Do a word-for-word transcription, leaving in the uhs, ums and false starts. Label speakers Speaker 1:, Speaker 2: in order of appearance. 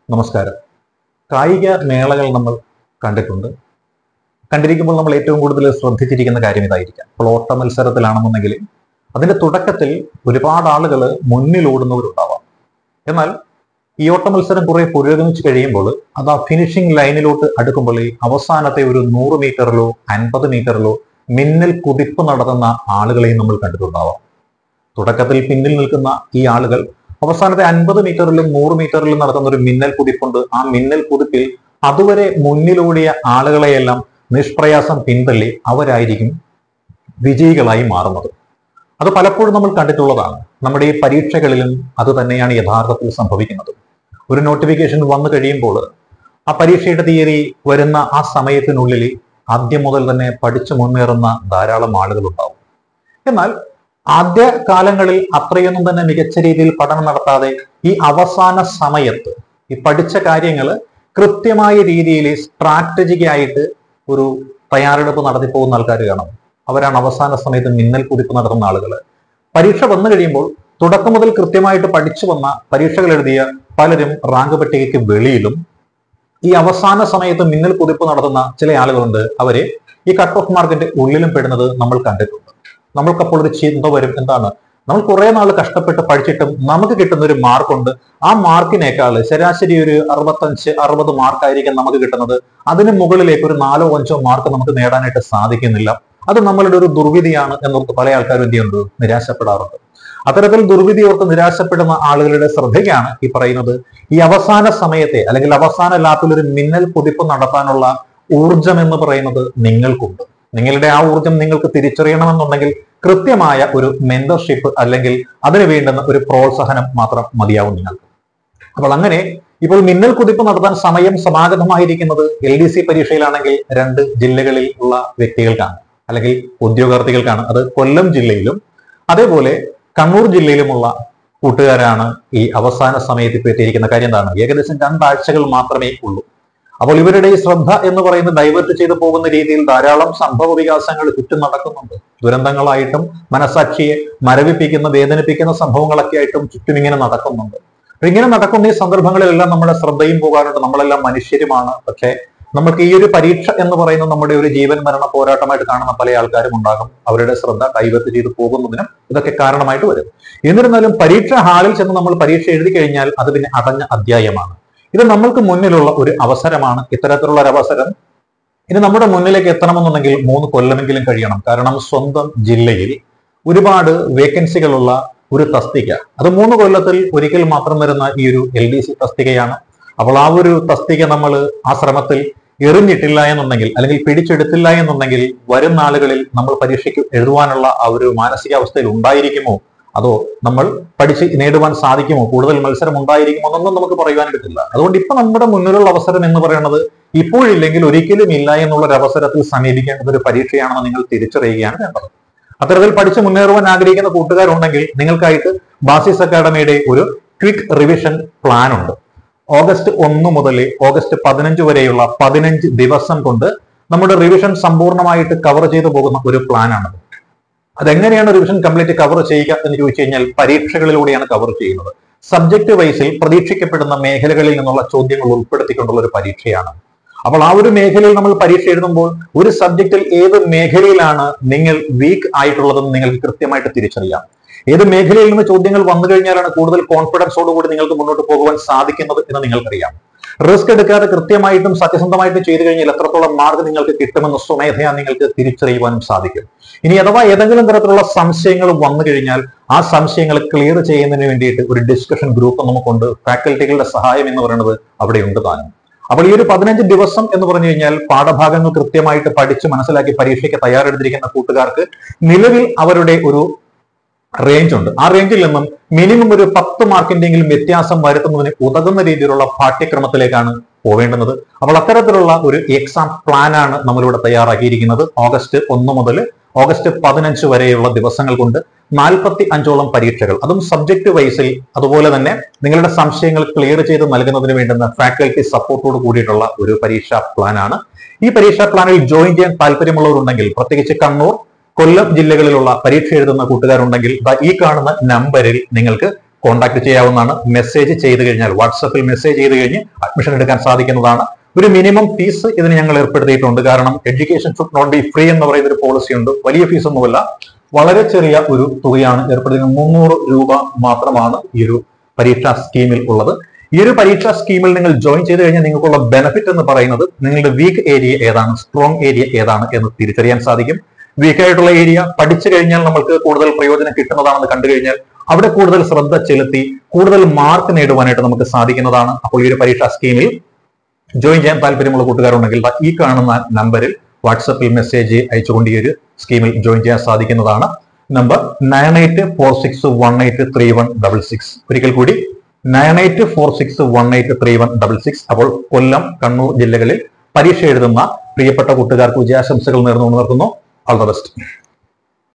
Speaker 1: നമസ്കാരം. കായിക മേളകൾ നമ്മൾ കണ്ടിട്ടുണ്ട്. കണ്ടിരിക്കുമ്പോൾ നമ്മൾ ഏറ്റവും കൂടുതൽ ശ്രദ്ധിച്ചിരിക്കുന്ന കാര്യം ഇതായിരിക്കാം. ഇപ്പോൾ ഓട്ട മത്സരത്തിലാണെന്നുണ്ടെങ്കിൽ അതിന്റെ തുടക്കത്തിൽ ഒരുപാട് ആളുകൾ മുന്നിലോടുന്നവരുണ്ടാവാം. എന്നാൽ ഈ ഓട്ട മത്സരം കുറെ പുരോഗമിച്ച് കഴിയുമ്പോൾ അത് ആ ഫിനിഷിംഗ് ലൈനിലോട്ട് അടുക്കുമ്പോൾ അവസാനത്തെ ഒരു നൂറ് മീറ്ററിലോ അൻപത് മീറ്ററിലോ മിന്നൽ കുതിപ്പ് നടത്തുന്ന ആളുകളെയും നമ്മൾ കണ്ടിട്ടുണ്ടാവാം. തുടക്കത്തിൽ പിന്നിൽ നിൽക്കുന്ന ഈ ആളുകൾ അവസാനത്തെ അൻപത് മീറ്ററിലും നൂറ് മീറ്ററിലും നടത്തുന്ന ഒരു മിന്നൽ കുതിപ്പുണ്ട്. ആ മിന്നൽ കുതിപ്പിൽ അതുവരെ മുന്നിലൂടിയ ആളുകളെയെല്ലാം നിഷ്പ്രയാസം പിന്തള്ളി അവരായിരിക്കും വിജയികളായി മാറുന്നത്. അത് പലപ്പോഴും നമ്മൾ കണ്ടിട്ടുള്ളതാണ്. നമ്മുടെ ഈ പരീക്ഷകളിലും അത് തന്നെയാണ് യഥാർത്ഥത്തിൽ സംഭവിക്കുന്നത്. ഒരു നോട്ടിഫിക്കേഷൻ വന്നു കഴിയുമ്പോൾ ആ പരീക്ഷയുടെ തീയതി വരുന്ന ആ സമയത്തിനുള്ളിൽ ആദ്യം മുതൽ തന്നെ പഠിച്ചു മുന്നേറുന്ന ധാരാളം ആളുകൾ ഉണ്ടാവും. എന്നാൽ ആദ്യ കാലങ്ങളിൽ അത്രയൊന്നും തന്നെ മികച്ച രീതിയിൽ പഠനം നടത്താതെ ഈ അവസാന സമയത്ത് ഈ പഠിച്ച കാര്യങ്ങൾ കൃത്യമായ രീതിയിൽ സ്ട്രാറ്റജിക് ആയിട്ട് ഒരു തയ്യാറെടുപ്പ് നടത്തി പോകുന്ന ആൾക്കാർ കാണും. അവരാണ് അവസാന സമയത്ത് മിന്നൽ കുതിപ്പ് നടത്തുന്ന ആളുകൾ. പരീക്ഷ വന്നു കഴിയുമ്പോൾ തുടക്കം മുതൽ കൃത്യമായിട്ട് പഠിച്ചു വന്ന പരീക്ഷകൾ എഴുതിയ പലരും റാങ്ക് പട്ടികയ്ക്ക് വെളിയിലും ഈ അവസാന സമയത്ത് മിന്നൽ കുതിപ്പ് നടത്തുന്ന ചില ആളുകളുണ്ട്. അവര് ഈ കട്ട് ഓഫ് മാർക്കിന്റെ ഉള്ളിലും പെടുന്നത് നമ്മൾ കണ്ടിട്ടുണ്ട്. നമ്മൾക്കപ്പോൾ ഒരു ചിന്ത വരും, എന്താണ്, നമ്മൾ കുറെ നാൾ കഷ്ടപ്പെട്ട് പഠിച്ചിട്ടും നമുക്ക് കിട്ടുന്ന ഒരു മാർക്കുണ്ട്. ആ മാർക്കിനേക്കാൾ ശരാശരി ഒരു അറുപത്തഞ്ച് അറുപത് മാർക്കായിരിക്കും നമുക്ക് കിട്ടുന്നത്. അതിന് മുകളിലേക്ക് ഒരു നാലോ അഞ്ചോ മാർക്ക് നമുക്ക് നേടാനായിട്ട് സാധിക്കുന്നില്ല. അത് നമ്മളുടെ ഒരു ദുർവിധിയാണ് എന്നോർത്ത് പല ആൾക്കാരും എന്ത് ചെയ്യുന്നുണ്ട്, നിരാശപ്പെടാറുണ്ട്. അത്തരത്തിൽ ദുർവിധി ഓർത്ത് നിരാശപ്പെടുന്ന ആളുകളുടെ ശ്രദ്ധയ്ക്കാണ് ഈ പറയുന്നത്, ഈ അവസാന സമയത്തെ അല്ലെങ്കിൽ അവസാന ലാപ്പിൽ ഒരു മിന്നൽ കുതിപ്പ് നടത്താനുള്ള ഊർജം എന്ന് പറയുന്നത് നിങ്ങൾക്കുണ്ട്. നിങ്ങളുടെ ആ ഊർജം നിങ്ങൾക്ക് തിരിച്ചറിയണമെന്നുണ്ടെങ്കിൽ കൃത്യമായ ഒരു മെന്റർഷിപ്പ് അല്ലെങ്കിൽ അതിന് വേണ്ടുന്ന ഒരു പ്രോത്സാഹനം മാത്രം മതിയാവും നിങ്ങൾക്ക്. അപ്പോൾ അങ്ങനെ ഇപ്പോൾ മിന്നൽ കുതിപ്പ് നടത്താൻ സമയം സമാഗതമായിരിക്കുന്നത് എൽ ഡി സി പരീക്ഷയിലാണെങ്കിൽ രണ്ട് ജില്ലകളിൽ ഉള്ള വ്യക്തികൾക്കാണ് അല്ലെങ്കിൽ ഉദ്യോഗാർത്ഥികൾക്കാണ്. അത് കൊല്ലം ജില്ലയിലും അതേപോലെ കണ്ണൂർ ജില്ലയിലുമുള്ള കൂട്ടുകാരാണ് ഈ അവസാന സമയത്ത് ഇപ്പോൾ എത്തിയിരിക്കുന്ന. കാര്യം എന്താണ്, ഏകദേശം രണ്ടാഴ്ചകൾ മാത്രമേ ഉള്ളൂ. അപ്പോൾ ഇവരുടെ ഈ ശ്രദ്ധ എന്ന് പറയുന്നത് ഡൈവേർട്ട് ചെയ്തു പോകുന്ന രീതിയിൽ ധാരാളം സംഭവ വികാസങ്ങൾ ചുറ്റും നടക്കുന്നുണ്ട്. ദുരന്തങ്ങളായിട്ടും മനസാക്ഷിയെ മരവിപ്പിക്കുന്ന വേദനിപ്പിക്കുന്ന സംഭവങ്ങളൊക്കെ ആയിട്ടും ചുറ്റും ഇങ്ങനെ നടക്കുന്നുണ്ട്. അപ്പൊ ഇങ്ങനെ നടക്കുന്ന ഈ സന്ദർഭങ്ങളിലെല്ലാം നമ്മുടെ ശ്രദ്ധയും പോകാറുണ്ട്. നമ്മളെല്ലാം മനുഷ്യരുമാണ്. പക്ഷെ നമുക്ക് ഈ ഒരു പരീക്ഷ എന്ന് പറയുന്നത് നമ്മുടെ ഒരു ജീവൻ മരണ പോരാട്ടമായിട്ട് കാണുന്ന പല ആൾക്കാരും ഉണ്ടാകും. അവരുടെ ശ്രദ്ധ ഡൈവേർട്ട് ചെയ്ത് പോകുന്നതിനും ഇതൊക്കെ കാരണമായിട്ട് വരും. എന്നിരുന്നാലും പരീക്ഷ ഹാളിൽ ചെന്ന് നമ്മൾ പരീക്ഷ എഴുതി കഴിഞ്ഞാൽ അത് പിന്നെ അടഞ്ഞ അധ്യായമാണ്. ഇത് നമ്മൾക്ക് മുന്നിലുള്ള ഒരു അവസരമാണ്. ഇത്തരത്തിലുള്ള ഒരു അവസരം ഇനി നമ്മുടെ മുന്നിലേക്ക് എത്തണമെന്നുണ്ടെങ്കിൽ മൂന്ന് കൊല്ലമെങ്കിലും കഴിയണം. കാരണം സ്വന്തം ജില്ലയിൽ ഒരുപാട് വേക്കൻസികളുള്ള ഒരു തസ്തിക, അത് മൂന്ന് കൊല്ലത്തിൽ ഒരിക്കൽ മാത്രം വരുന്ന ഈ ഒരു എൽ ഡി സി തസ്തികയാണ്. അപ്പോൾ ആ ഒരു തസ്തിക നമ്മൾ ആ ശ്രമത്തിൽ എറിഞ്ഞിട്ടില്ല എന്നുണ്ടെങ്കിൽ അല്ലെങ്കിൽ പിടിച്ചെടുത്തില്ല എന്നുണ്ടെങ്കിൽ വരും നാളുകളിൽ നമ്മൾ പരീക്ഷയ്ക്ക് എഴുതുവാനുള്ള ആ ഒരു മാനസികാവസ്ഥയിൽ ഉണ്ടായിരിക്കുമോ, അതോ നമ്മൾ പഠിച്ച് നേടുവാൻ സാധിക്കുമോ, കൂടുതൽ മത്സരം ഉണ്ടായിരിക്കുമോ എന്നൊന്നും നമുക്ക് പറയുവാൻ പറ്റില്ല. അതുകൊണ്ട് ഇപ്പൊ നമ്മുടെ മുന്നിലുള്ള അവസരം എന്ന് പറയുന്നത് ഇപ്പോഴില്ലെങ്കിൽ ഒരിക്കലും ഇല്ല എന്നുള്ള ഒരു അവസരത്തിൽ സമീപിക്കേണ്ടത് ഒരു പരീക്ഷയാണെന്ന് നിങ്ങൾ തിരിച്ചറിയുകയാണ് വേണ്ടത്. അത്തരത്തിൽ പഠിച്ച് മുന്നേറുവാൻ ആഗ്രഹിക്കുന്ന കൂട്ടുകാരുണ്ടെങ്കിൽ നിങ്ങൾക്കായിട്ട് ബാസിസ് അക്കാഡമിയുടെ ഒരു ക്വിക്ക് റിവിഷൻ പ്ലാൻ ഉണ്ട്. ഓഗസ്റ്റ് ഒന്ന് മുതൽ ഓഗസ്റ്റ് പതിനഞ്ച് വരെയുള്ള പതിനഞ്ച് ദിവസം കൊണ്ട് നമ്മുടെ റിവിഷൻ സമ്പൂർണ്ണമായിട്ട് കവർ ചെയ്തു പോകുന്ന ഒരു പ്ലാനാണത്. അതെങ്ങനെയാണ് റിവിഷൻ കംപ്ലീറ്റ് കവർ ചെയ്യുക എന്ന് ചോദിച്ചു കഴിഞ്ഞാൽ പരീക്ഷകളിലൂടെയാണ് കവർ ചെയ്യുന്നത്. സബ്ജക്ട് വൈസിൽ പ്രതീക്ഷിക്കപ്പെടുന്ന മേഖലകളിൽ നിന്നുള്ള ചോദ്യങ്ങൾ ഉൾപ്പെടുത്തിക്കൊണ്ടുള്ള ഒരു പരീക്ഷയാണ്. അപ്പോൾ ആ ഒരു മേഖലയിൽ നമ്മൾ പരീക്ഷ എഴുതുമ്പോൾ ഒരു സബ്ജക്റ്റിൽ ഏത് മേഖലയിലാണ് നിങ്ങൾ വീക്ക് ആയിട്ടുള്ളതെന്ന് നിങ്ങൾക്ക് കൃത്യമായിട്ട് തിരിച്ചറിയാം. ഏത് മേഖലയിൽ നിന്ന് ചോദ്യങ്ങൾ വന്നു കഴിഞ്ഞാലാണ് കൂടുതൽ കോൺഫിഡൻസോടുകൂടി നിങ്ങൾക്ക് മുന്നോട്ട് പോകുവാൻ സാധിക്കുന്നത് എന്ന് നിങ്ങൾക്കറിയാം. റിസ്ക് എടുക്കാതെ കൃത്യമായിട്ടും സത്യസന്ധമായിട്ടും ചെയ്തു കഴിഞ്ഞാൽ എത്രത്തോളം മാർക്ക് നിങ്ങൾക്ക് കിട്ടുമെന്ന് സ്വമേധയാ നിങ്ങൾക്ക് തിരിച്ചറിയുവാനും സാധിക്കും. ഇനി അഥവാ ഏതെങ്കിലും തരത്തിലുള്ള സംശയങ്ങൾ വന്നു കഴിഞ്ഞാൽ ആ സംശയങ്ങൾ ക്ലിയർ ചെയ്യുന്നതിന് വേണ്ടിയിട്ട് ഒരു ഡിസ്കഷൻ ഗ്രൂപ്പ് നമുക്കുണ്ട്. ഫാക്കൽറ്റികളുടെ സഹായം എന്ന് പറയുന്നത് അവിടെ ഉണ്ട് താനും. അപ്പോൾ ഈ ഒരു പതിനഞ്ച് ദിവസം എന്ന് പറഞ്ഞു കഴിഞ്ഞാൽ പാഠഭാഗങ്ങൾ കൃത്യമായിട്ട് പഠിച്ച് മനസ്സിലാക്കി പരീക്ഷയ്ക്ക് തയ്യാറെടുത്തിരിക്കുന്ന കൂട്ടുകാർക്ക് നിലവിൽ അവരുടെ ഒരു റേഞ്ച് ഉണ്ട്. ആ റേഞ്ചിൽ നിന്നും മിനിമം ഒരു പത്ത് മാർക്കിന്റെങ്കിലും വ്യത്യാസം വരുത്തുന്നതിന് ഉതകുന്ന രീതിയിലുള്ള പാഠ്യക്രമത്തിലേക്കാണ് പോവേണ്ടുന്നത്. അപ്പോൾ അത്തരത്തിലുള്ള ഒരു എക്സാം പ്ലാനാണ് നമ്മളിവിടെ തയ്യാറാക്കിയിരിക്കുന്നത്. ഓഗസ്റ്റ് ഒന്ന് മുതൽ ഓഗസ്റ്റ് പതിനഞ്ച് വരെയുള്ള ദിവസങ്ങൾ കൊണ്ട് നാൽപ്പത്തി അഞ്ചോളം പരീക്ഷകൾ, അതും സബ്ജക്ട് വൈസിൽ, അതുപോലെ തന്നെ നിങ്ങളുടെ സംശയങ്ങൾ ക്ലിയർ ചെയ്ത് നൽകുന്നതിന് വേണ്ടുന്ന ഫാക്കൽറ്റി സപ്പോർട്ടോട് കൂടിയിട്ടുള്ള ഒരു പരീക്ഷാ പ്ലാനാണ്. ഈ പരീക്ഷാ പ്ലാനിൽ ജോയിൻ ചെയ്യാൻ താല്പര്യമുള്ളവരുണ്ടെങ്കിൽ, പ്രത്യേകിച്ച് കണ്ണൂർ, കൊല്ലം ജില്ലകളിലുള്ള പരീക്ഷ എഴുതുന്ന കൂട്ടുകാരുണ്ടെങ്കിൽ ഈ കാണുന്ന നമ്പറിൽ നിങ്ങൾക്ക് കോൺടാക്ട് ചെയ്യാവുന്നതാണ്. മെസ്സേജ് ചെയ്ത് കഴിഞ്ഞാൽ വാട്സപ്പിൽ മെസ്സേജ് ചെയ്ത് കഴിഞ്ഞ് അഡ്മിഷൻ എടുക്കാൻ സാധിക്കുന്നതാണ്. ഒരു മിനിമം ഫീസ് ഇതിന് ഞങ്ങൾ ഏർപ്പെടുത്തിയിട്ടുണ്ട്. കാരണം education should not be free എന്ന് പറയുന്ന ഒരു പോളിസി ഉണ്ട്. വലിയ ഫീസ് ഒന്നുമല്ല, വളരെ ചെറിയ ഒരു തുകയാണ് ഏർപ്പെടുത്തിയത്. മുന്നൂറ് രൂപ മാത്രമാണ് ഈ ഒരു പരീക്ഷാ സ്കീമിൽ ഉള്ളത്. ഈ ഒരു പരീക്ഷാ സ്കീമിൽ നിങ്ങൾ ജോയിൻ ചെയ്ത് കഴിഞ്ഞാൽ നിങ്ങൾക്കുള്ള ബെനിഫിറ്റ് എന്ന് പറയുന്നത് നിങ്ങളുടെ വീക്ക് ഏരിയ ഏതാണ്, സ്ട്രോങ് ഏരിയ ഏതാണ് എന്ന് തിരിച്ചറിയാൻ സാധിക്കും. വീക്ക് ആയിട്ടുള്ള ഏരിയ പഠിച്ചു കഴിഞ്ഞാൽ നമ്മൾക്ക് കൂടുതൽ പ്രയോജനം കിട്ടുന്നതാണെന്ന് കണ്ടു കഴിഞ്ഞാൽ അവിടെ കൂടുതൽ ശ്രദ്ധ ചെലുത്തി കൂടുതൽ മാർക്ക് നേടുവാനായിട്ട് നമുക്ക് സാധിക്കുന്നതാണ്. അപ്പോൾ ഈ ഒരു പരീക്ഷാ സ്കീമിൽ ജോയിൻ ചെയ്യാൻ താല്പര്യമുള്ള കൂട്ടുകാരുണ്ടെങ്കിൽ ഈ കാണുന്ന നമ്പറിൽ വാട്സപ്പിൽ മെസ്സേജ് അയച്ചുകൊണ്ട് ഈ ഒരു സ്കീമിൽ ജോയിൻ ചെയ്യാൻ സാധിക്കുന്നതാണ്. Number nine eight four six one eight three one double six. ഒരിക്കൽ കൂടി nine eight four six one eight three one double six. അപ്പോൾ കൊല്ലം, കണ്ണൂർ ജില്ലകളിൽ പരീക്ഷ എഴുതുന്ന പ്രിയപ്പെട്ട കൂട്ടുകാർക്ക് വിജയാശംസകൾ നേർന്നു നിർത്തുന്നു. All the best.